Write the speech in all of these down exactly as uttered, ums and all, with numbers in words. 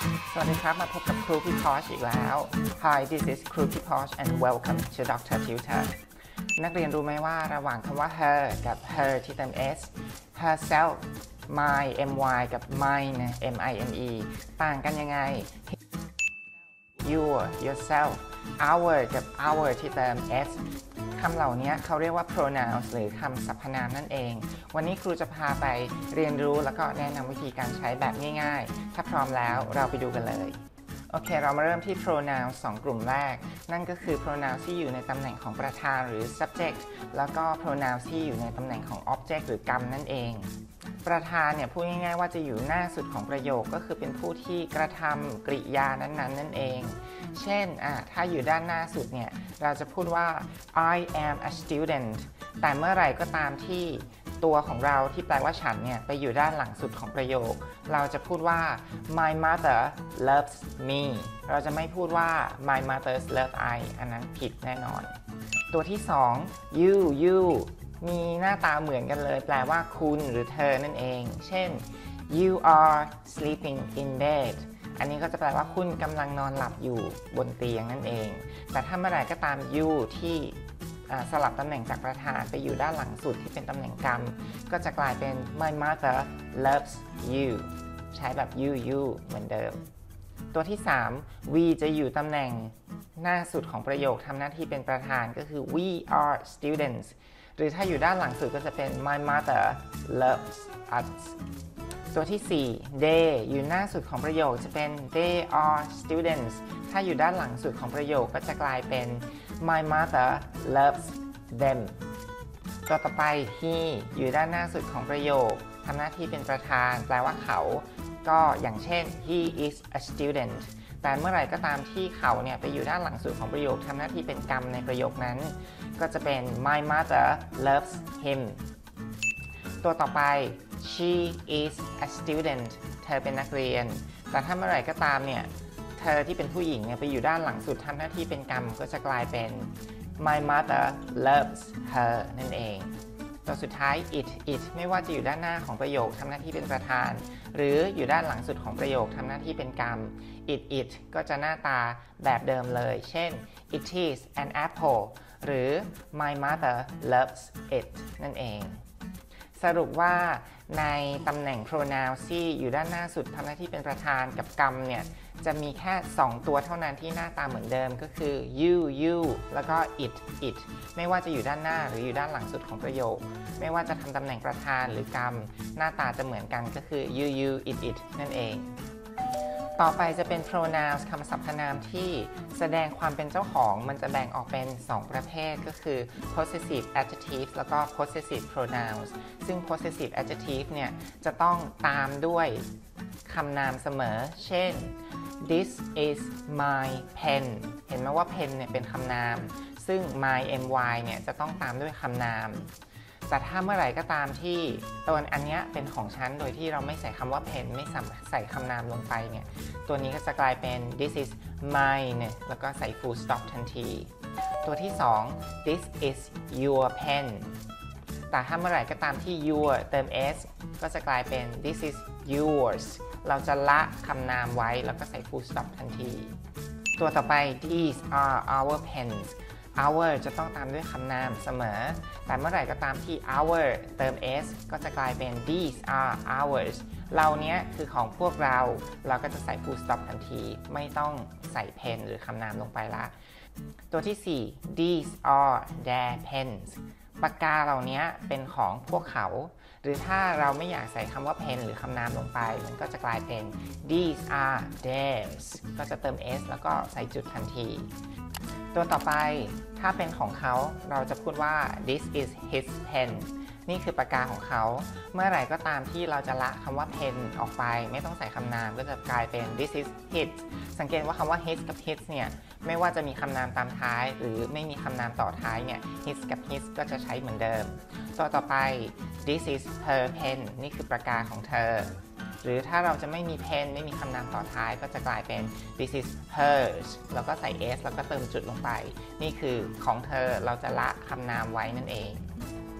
สวัสดีครับมาพบกับครูพี่พอชอีกแล้ว Hi this is ครูพี่พอช and welcome to ด็อกเตอร์ Tutor นักเรียนรู้ไหมว่าระหว่างคำว่า her กับ her ที่เติม s herself my my กับ mine mine ต่างกันยังไง your yourself our กับ our ที่เติม s คำเหล่านี้เขาเรียกว่า pronouns หรือคำสรรพนามนั่นเองวันนี้ครูจะพาไปเรียนรู้แล้วก็แนะนำวิธีการใช้แบบง่ายๆถ้าพร้อมแล้วเราไปดูกันเลยโอเคเรามาเริ่มที่ pronouns สองกลุ่มแรกนั่นก็คือ pronouns ที่อยู่ในตำแหน่งของประธานหรือ subject แล้วก็ pronouns ที่อยู่ในตำแหน่งของ object หรือกรรมนั่นเองประธานเนี่ยพูดง่ายๆว่าจะอยู่หน้าสุดของประโยคก็คือเป็นผู้ที่กระทำกริยานั้นๆนั่นเองเช่นอ่ะถ้าอยู่ด้านหน้าสุดเนี่ยเราจะพูดว่า I am a student แต่เมื่อไหร่ก็ตามที่ตัวของเราที่แปลว่าฉันเนี่ยไปอยู่ด้านหลังสุดของประโยคเราจะพูดว่า my mother loves me เราจะไม่พูดว่า my mother loves I อันนั้นผิดแน่นอนตัวที่สอง you youมีหน้าตาเหมือนกันเลยแปลว่าคุณหรือเธอนั่นเองเช่น you are sleeping in bed อันนี้ก็จะแปลว่าคุณกำลังนอนหลับอยู่บนเตียงนั่นเองแต่ถ้าเมื่อไหร่ก็ตาม you ที่สลับตำแหน่งจากประธานไปอยู่ด้านหลังสุดที่เป็นตำแหน่งกรรมก็จะกลายเป็น my mother loves you ใช้แบบ you you เหมือนเดิมตัวที่สาม we จะอยู่ตำแหน่งหน้าสุดของประโยคทำหน้าที่เป็นประธานก็คือ we are students หรือถ้าอยู่ด้านหลังสุดก็จะเป็น my mother loves us ตัวที่สี่ they อยู่หน้าสุดของประโยคจะเป็น they are students ถ้าอยู่ด้านหลังสุดของประโยคก็จะกลายเป็น my mother loves them ตัวต่อไป he อยู่ด้านหน้าสุดของประโยคทำหน้าที่เป็นประธานแปลว่าเขาก็อย่างเช่น he is a student แต่เมื่อไหร่ก็ตามที่เขาเนี่ยไปอยู่ด้านหลังสุดของประโยคทำหน้าที่เป็นกรรมในประโยคนั้นก็จะเป็น my mother loves him ตัวต่อไป she is a student เธอเป็นนักเรียนแต่ถ้าเมื่อไหร่ก็ตามเนี่ยเธอที่เป็นผู้หญิงเนี่ยไปอยู่ด้านหลังสุดทำหน้าที่เป็นกรรมก็จะกลายเป็น my mother loves her นั่นเองตัวสุดท้าย it it ไม่ว่าจะอยู่ด้านหน้าของประโยคทำหน้าที่เป็นประธานหรืออยู่ด้านหลังสุดของประโยคทำหน้าที่เป็นกรรม it it ก็จะหน้าตาแบบเดิมเลยเช่น it is an apple หรือ my mother loves it นั่นเองสรุปว่าในตำแหน่ง pronouns ที่อยู่ด้านหน้าสุดทำหน้าที่เป็นประธานกับกรรมเนี่ยจะมีแค่สองตัวเท่านั้นที่หน้าตาเหมือนเดิมก็คือ you you แล้วก็ it it ไม่ว่าจะอยู่ด้านหน้าหรืออยู่ด้านหลังสุดของประโยคไม่ว่าจะทำตำแหน่งประธานหรือกรรมหน้าตาจะเหมือนกันก็คือ you you it it นั่นเองต่อไปจะเป็น pronouns คำสรรพนามที่แสดงความเป็นเจ้าของมันจะแบ่งออกเป็นสองประเภทก็คือ possessive adjective แล้วก็ possessive pronouns ซึ่ง possessive adjective เนี่ยจะต้องตามด้วยคำนามเสมอเช่น this is my pen เห็นไหมว่า pen เนี่ยเป็นคำนามซึ่ง my my เนี่ยจะต้องตามด้วยคำนามแต่ถ้าเมื่อไหร่ก็ตามที่ตัวอันนี้เป็นของฉันโดยที่เราไม่ใส่คำว่า pen ไม่ใส่คำนามลงไปเนี่ยตัวนี้ก็จะกลายเป็น this is mine แล้วก็ใส่ full stop ทันทีตัวที่สอง this is your pen แต่ถ้าเมื่อไหร่ก็ตามที่ your เติม s ก็จะกลายเป็น this is yours เราจะละคำนามไว้แล้วก็ใส่ full stop ทันทีตัวต่อไป these are our pens our จะต้องตามด้วยคำนามเสมอแต่เมื่อไหร่ก็ตามที่ our เติม s ก็จะกลายเป็น these are ours เราเนี้ยคือของพวกเราเราก็จะใส่ full stop ทันทีไม่ต้องใส่ pen หรือคำนามลงไปละตัวที่สี่ these are their pens ปากกาเหล่านี้เป็นของพวกเขาหรือถ้าเราไม่อยากใส่คำว่า pen หรือคำนามลงไปมันก็จะกลายเป็น these are theirs ก็จะเติม s แล้วก็ใส่จุดทันทีตัวต่อไปถ้าเป็นของเขาเราจะพูดว่า this is his pen นี่คือปากกาของเขาเมื่อไหร่ก็ตามที่เราจะละคำว่า pen ออกไปไม่ต้องใส่คำนามก็จะกลายเป็น this is his สังเกตว่าคำว่า his กับ his เนี่ยไม่ว่าจะมีคำนามตามท้ายหรือไม่มีคำนามต่อท้ายเนี่ย his กับ his ก็จะใช้เหมือนเดิมตัวต่อไป this is her pen นี่คือปากกาของเธอหรือถ้าเราจะไม่มี pen ไม่มีคำนามต่อท้ายก็จะกลายเป็น this is hers แล้วก็ใส่ s แล้วก็เติมจุดลงไปนี่คือของเธอเราจะละคำนามไว้นั่นเอง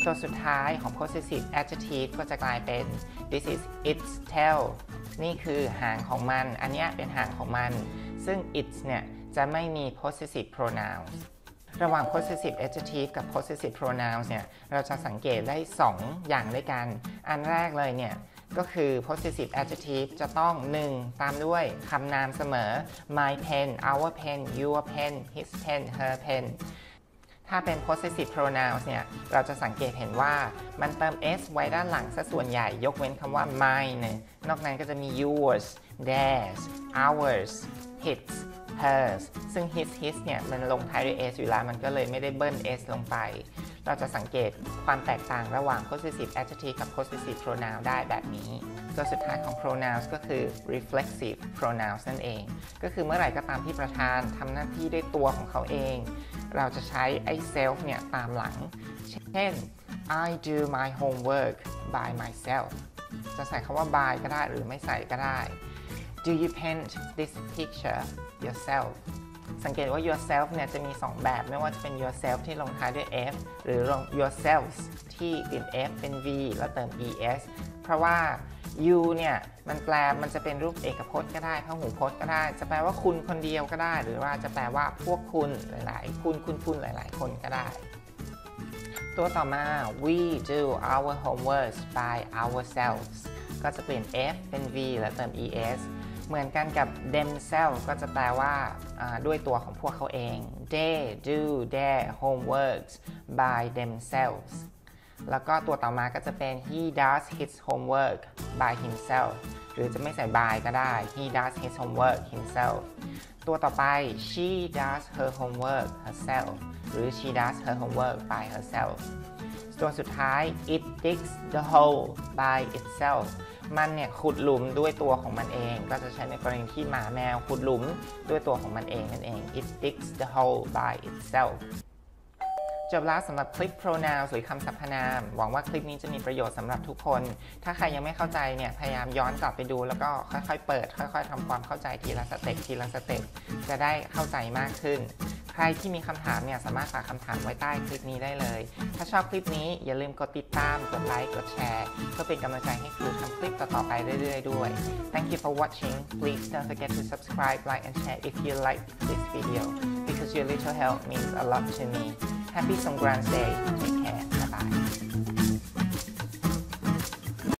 ตัวสุดท้ายของ possessive adjective ก็จะกลายเป็น this is its tail นี่คือหางของมัน อันนี้เป็นหางของมัน ซึ่ง its เนี่ยจะไม่มี possessive pronouns ระหว่าง possessive adjective กับ possessive pronouns เนี่ยเราจะสังเกตได้สองอย่างด้วยกัน อันแรกเลยเนี่ยก็คือ possessive adjective จะต้อง หนึ่ง ตามด้วยคำนามเสมอ my pen our pen your pen his pen her pen ถ้าเป็น possessive pronouns เนี่ยเราจะสังเกตเห็นว่ามันเติม s ไว้ด้านหลังซะส่วนใหญ่ยกเว้นคำว่า mine นอกนั้นก็จะมี yours theirs ours his hers ซึ่ง his his เนี่ยมันลงท้ายด้วย s อยู่แล้วมันก็เลยไม่ได้เบิ้ล s ลงไปเราจะสังเกตความแตกต่างระหว่าง possessive adjective กับ possessive pronoun ได้แบบนี้ตัวสุดท้ายของ pronouns ก็คือ reflexive pronouns นั่นเองก็คือเมื่อไหร่ก็ตามที่ประธานทำหน้าที่ด้วยตัวของเขาเองเราจะใช้ไอ้ self เนี่ยตามหลังเช่น I do my homework by myself จะใส่คำว่า by ก็ได้หรือไม่ใส่ก็ได้Do you paint this picture yourself สังเกตว่า yourself เนี่ยจะมีสองแบบไม่ว่าจะเป็น yourself ที่ลงท้ายด้วย f หรือ yourselves ที่เป็น f เป็น v แล้วเติม es เพราะว่า you เนี่ยมันแปลมันจะเป็นรูปเอกพจน์ก็ได้พหูพจน์ก็ได้จะแปลว่าคุณคนเดียวก็ได้หรือว่าจะแปลว่าพวกคุณหลายๆคุณคุณคุณหลายๆคนก็ได้ตัวต่อมา we do our homework by ourselves ก็จะเปลี่ยน f เป็น v แล้วเติม esเหมือนกันกับ themselves ก็จะแปลว่าด้วยตัวของพวกเขาเอง they do their homeworks by themselves แล้วก็ตัวต่อมาก็จะเป็น he does his homework by himself หรือจะไม่ใส่ by ก็ได้ he does his homework himself ตัวต่อไป she does her homework herself หรือ she does her homework by herself ตัวสุดท้าย it digs the hole by itselfมันเนี่ยขุดหลุมด้วยตัวของมันเองก็จะใช้ในกรณีที่หมาแมวขุดหลุมด้วยตัวของมันเองนั่นเอง it digs the hole by itself จบแล้วสำหรับคลิป pronouns หรือคำสรรพนามหวังว่าคลิปนี้จะมีประโยชน์สำหรับทุกคนถ้าใครยังไม่เข้าใจเนี่ยพยายามย้อนกลับไปดูแล้วก็ค่อยๆเปิดค่อยๆทำความเข้าใจทีละสเต็ปทีละสเต็ปจะได้เข้าใจมากขึ้นใครที่มีคำถามเนี่ยสามารถฝากคำถามไว้ใต้คลิปนี้ได้เลยถ้าชอบคลิปนี้อย่าลืมกดติดตามกดไลค์กดแชร์เพื่อเป็นกำลังใจให้ครูทำคลิปต่อๆไปเรื่อยๆด้วย Thank you for watching please don't forget to subscribe like and share if you like this video because your little help means a lot to me Happy Songkran Day take care